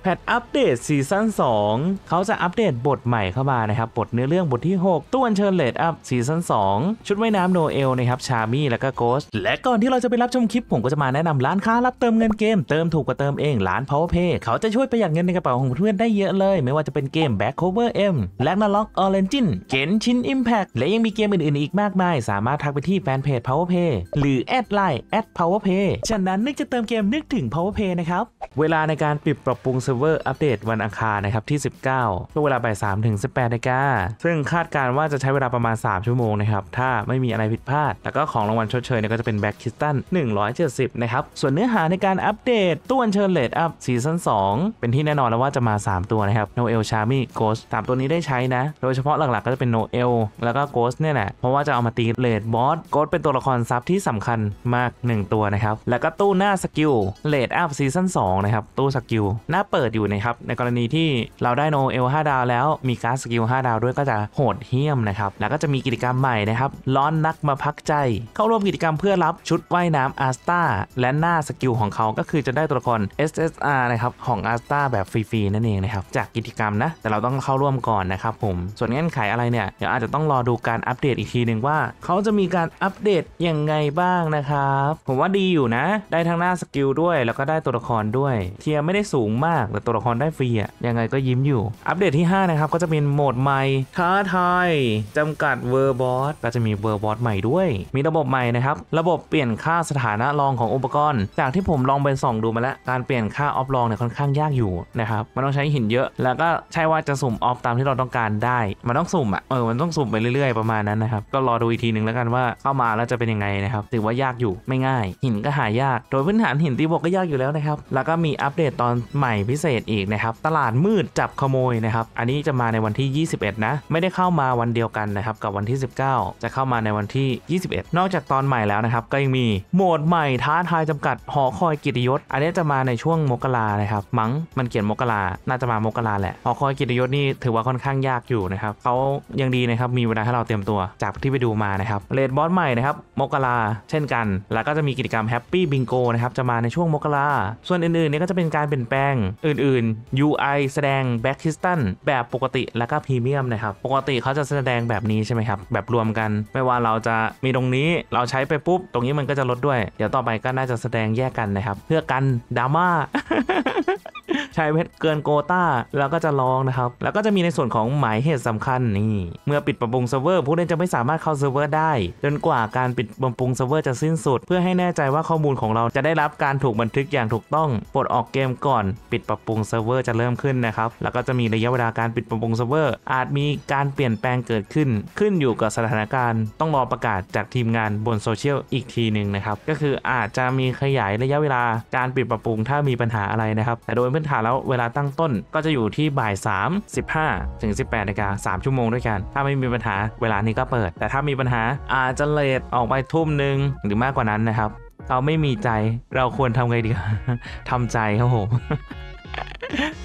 แพทอัปเดตซีซั่น2เขาจะอัปเดตบทใหม่เข้ามานะครับบทเนื้อเรื่องบทที่6ตู้อัญเชิญเลดอัพซีซั่น2ชุดว่ายน้ำโนเอลนะครับชามี่แล้วก็โกสและก่อนที่เราจะไปรับชมคลิปผมก็จะมาแนะนำร้านค้ารับเติมเงินเกมเติมถูกกว่าเติมเองร้าน PowerPay เขาจะช่วยประหยัดเงินในกระเป๋าของเพื่อนได้เยอะเลยไม่ว่าจะเป็นเกม Back Cover M Ragnarok Origins Genshin Impact และยังมีเกมอื่นๆอีกมากมายสามารถทักไปที่แฟนเพจ PowerPay หรือแอดไลน์ @PowerPay ฉะนั้นนึกจะเติมเกมนึกถึง PowerPay นะครับเวลาในการปิดปรับปรุงเซิร์ฟเวอร์อัปเดตวันอังคารนะครับที่19ช่วงเวลาบ่าย3ถึง18 นาฬิกาซึ่งคาดการว่าจะใช้เวลาประมาณ3ชั่วโมงนะครับถ้าไม่มีอะไรผิดพลาดแล้วก็ของรางวัลชดเชยเนี่ยก็จะเป็นแบ็คคิสตัน170นะครับส่วนเนื้อหาในการอัปเดตตู้อัญเชิญเลดอัพซีซั่น2เป็นที่แน่นอนแล้วว่าจะมา3ตัวนะครับโนเอลชามี่โกส3ตัวนี้ได้ใช้นะโดยเฉพาะหลักๆก็จะเป็นโนเอลแล้วก็โกสเนี่ยแหละเพราะว่าจะเอามาตีเลดบอสโกสเป็นตัวละครซับที่สำคัญมาก1ตัวนะครับแล้วก็ตู้หน้าสกิลเลดอัพซีซั่น2นะครับตู้สกิลหน้าเปิดอยู่นะครับในกรณีที่เราได้โนเอล5ดาวแล้วมีการ์ดสกิล5ดาวด้วยก็จะโหดเหี้ยมนะครับแล้วก็จะมีกิจกรรมใหม่นะครับร้อนนักมาพักใจเข้าร่วมกิจกรรมเพื่อรับชุดว่ายน้ำอาร์สตาและหน้าสกิลของเขาก็คือจะได้ตัวละคร SSR นะครับของอาร์สตาแบบฟรีๆนั่นเองนะครับจากกิจกรรมนะแต่เราต้องเข้าร่วมก่อนนะครับผมส่วนเงื่อนไขอะไรเนี่ยเดี๋ยวอาจจะต้องรอดูการอัปเดตอีกทีหนึ่งว่าเขาจะมีการอัปเดตยังไงบ้างนะครับผมว่าดีอยู่นะได้ทั้งหน้าสกิลด้วยแล้วก็ได้ตัวละครด้วยเทียร์ไม่ได้สูงมากแต่ตัวละครได้ฟรีอะยังไงก็ยิ้มอยู่อัปเดตที่5นะครับก็จะเป็นโหมดใหม่ท้าทายจำกัดเวอร์บอสก็จะมีเวอร์บอสใหม่ด้วยมีระบบใหม่นะครับระบบเปลี่ยนค่าสถานะรองของอุปกรณ์จากที่ผมลองไปส่องดูมาแล้วการเปลี่ยนค่าออฟรองเนี่ยค่อนข้างยากอยู่นะครับมันต้องใช้หินเยอะแล้วก็ใช่ว่าจะสุ่มออฟตามที่เราต้องการได้มันต้องสุ่มมันต้องสุ่มไปเรื่อยๆประมาณนั้นนะครับก็รอดูอีกทีนึงแล้วกันว่าเข้ามาแล้วจะเป็นยังไงนะครับถือว่ายากอยู่ไม่ง่ายหินก็หายากโดยพื้นฐานหินตีบวกก็ยากอยู่แล้วนะครับแล้วก็มีอัปเดตตอนใหม่พิเศษอีกนะครับตลาดมืดจับขโมยนะครับอันนี้จะมาในวันที่21นะไม่ได้เข้ามาวันเดียวกันนะครับกับวันที่19จะเข้ามาในวันที่21นอกจากตอนใหม่แล้วนะครับก็ยังมีโหมดใหม่ท้าทายจำกัดหอคอยกิตติยศอันนี้จะมาในช่วงมกรานะครับมั้งมันเขียนมกราน่าจะมามกราแหละหอคอยกิตติยศนี่ถือว่าค่อนข้างยากอยู่นะครับเขายังดีนะครับมีเวลาให้เราเตรียมตัวจากที่ไปดูมานะครับเรดบอสใหม่นะครับมกราเช่นกันแล้วก็จะมีกิจกรรมแฮปปี้บิงโกนะครับจะมาในช่วงมกราส่วนอื่นๆนี่ก็จะเป็นการเปลี่ยนแปลงอื่นๆ UI แสดงแบ็คคิสตันแบบปกติแล้วก็พรีเมียมนะครับปกติเขาจะแสดงแบบนี้ใช่ไหมครับแบบรวมกันไม่ว่าเราจะมีตรงนี้เราใช้ไปปุ๊บตรงนี้มันก็จะลดด้วยเดี๋ยวต่อไปก็น่าจะแสดงแยกกันนะครับเพื่อกันดราม่า ใช้เพชรเกินโกต้าแล้วก็จะลองนะครับแล้วก็จะมีในส่วนของหมายเหตุสำคัญนี่เมื่อปิดปรับปรุงเซิร์ฟเวอร์ผู้เล่นจะไม่สามารถเข้าเซิร์ฟเวอร์ได้จนกว่าการปิดปรับปรุงเซิร์ฟเวอร์จะสิ้นสุดเพื่อให้แน่ใจว่าข้อมูลของเราจะได้รับการถูกบันทึกอย่างถูกต้องปลดออกเกมก่อนปิดปรับปรุงเซิร์ฟเวอร์จะเริ่มขึ้นนะครับแล้วก็จะมีระยะเวลาการปิดปรับปรุงเซิร์ฟเวอร์อาจมีการเปลี่ยนแปลงเกิดขึ้นอยู่กับสถานการณ์ต้องรอประกาศจากทีมงานบนโซเชียลอีกทีนึงนะครับก็คืออาจจะมีขยายระยะเวลาการปิดปรับปรุงถ้ามีปัญหาอะไรนะครับแต่โดยพื้นฐานแล้วเวลาตั้งต้นก็จะอยู่ที่บ่าย3 15ถึง18 นาฬิกา3ชั่วโมงด้วยกันถ้าไม่มีปัญหาเวลานี้ก็เปิดแต่ถ้ามีปัญหาอาจจะเลทออกไปทุ่มนึงหรือมากกว่านั้นนะครับเราไม่มีใจเราควรทำไงดี ทำใจครับผม